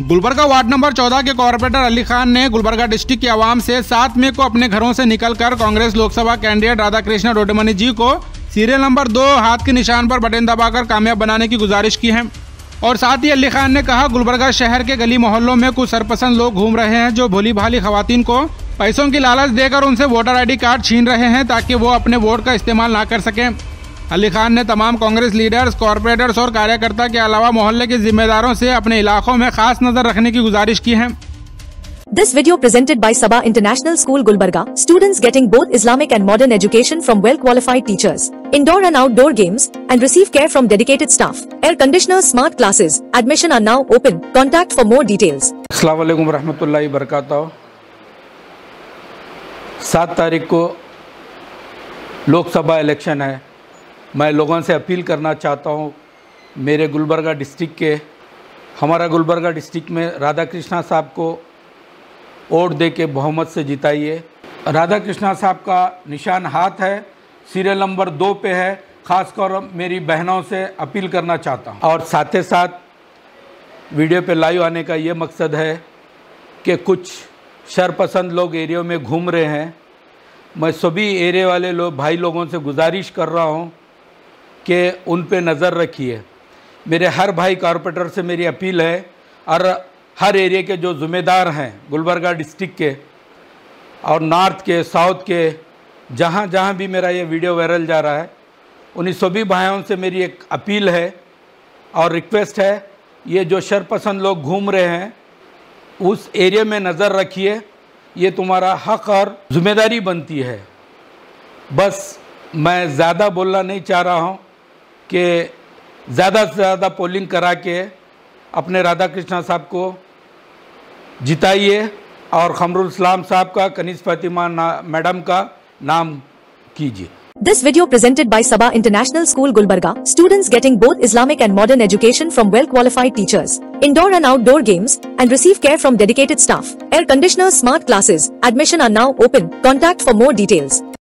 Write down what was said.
Gulbarga ward number 14 के corporator Ali Khan ने Gulbarga district की आवाम से 7 मई को अपने घरों से निकलकर कांग्रेस लोकसभा कैंडिडेट राधाकृष्ण डोडेमनी जी को सीरियल नंबर 2 हाथ के निशान पर बटन दबाकर कामयाब बनाने की गुजारिश की है। और साथ ही अली खान ने कहा, गुलबर्गा शहर के गली मोहल्लों में कुछ सरपसंद लोग घूम रहे हैं जो भोली भाली खवातीन को पैसों की लालच देकर उनसे वोटर ID कार्ड छीन रहे हैं ताकि वो अपने वोट का इस्तेमाल ना कर सकें। अली खान ने तमाम कांग्रेस लीडर्स, कॉर्पोरेटर्स और कार्यकर्ता के अलावा मोहल्ले के जिम्मेदारों से अपने इलाकों में खास नजर रखने की गुजारिश की है। This video presented by Sabha International School Gulbarga, students getting both Islamic and modern education from well-qualified teachers, indoor and outdoor games, and receive care from dedicated staff. Air conditioners, smart classes, admission are now open. Contact for more details. अस्सलाम वालेकुम रहमतुल्लाहि बरकातहू। 7 तारीख को Lok Sabha election है। मैं लोगों से appeal करना चाहता हूँ, मेरे गुलबर्गा डिस्ट्रिक्ट के, हमारा गुलबर्गा डिस्ट्रिक्ट में राधाकृष्णा साहब को वोट दे के बहुमत से जिताइए। राधाकृष्णा साहब का निशान हाथ है, सीरियल नंबर 2 पे है। ख़ासकर मेरी बहनों से अपील करना चाहता हूँ। और साथ ही साथ वीडियो पे लाइव आने का ये मकसद है कि कुछ शरपसंद लोग एरिया में घूम रहे हैं। मैं सभी एरिया वाले लोग भाई लोगों से गुजारिश कर रहा हूँ कि उन पे नज़र रखिए। मेरे हर भाई कॉर्पोरेटर से मेरी अपील है और हर एरिया के जो ज़िम्मेदार हैं गुलबर्गा डिस्ट्रिक्ट के और नॉर्थ के, साउथ के, जहाँ जहाँ भी मेरा ये वीडियो वायरल जा रहा है, उन्हीं सभी भाइयों से मेरी एक अपील है और रिक्वेस्ट है, ये जो शरपसंद लोग घूम रहे हैं उस एरिया में नज़र रखिए। ये तुम्हारा हक़ और ज़िम्मेदारी बनती है। बस मैं ज़्यादा बोलना नहीं चाह रहा हूँ कि ज़्यादा से ज़्यादा पोलिंग करा के अपने राधाकृष्णा साहब को जिताइए और खमरुल इस्लाम साहब का, कनीज़ फातिमा मैडम का नाम कीजिए। This video presented by Sabha International School Gulbarga, students getting both Islamic and modern education from well-qualified teachers, indoor and outdoor games, and receive care from dedicated staff. Air conditioners, smart classes, admission are now open. Contact for more details.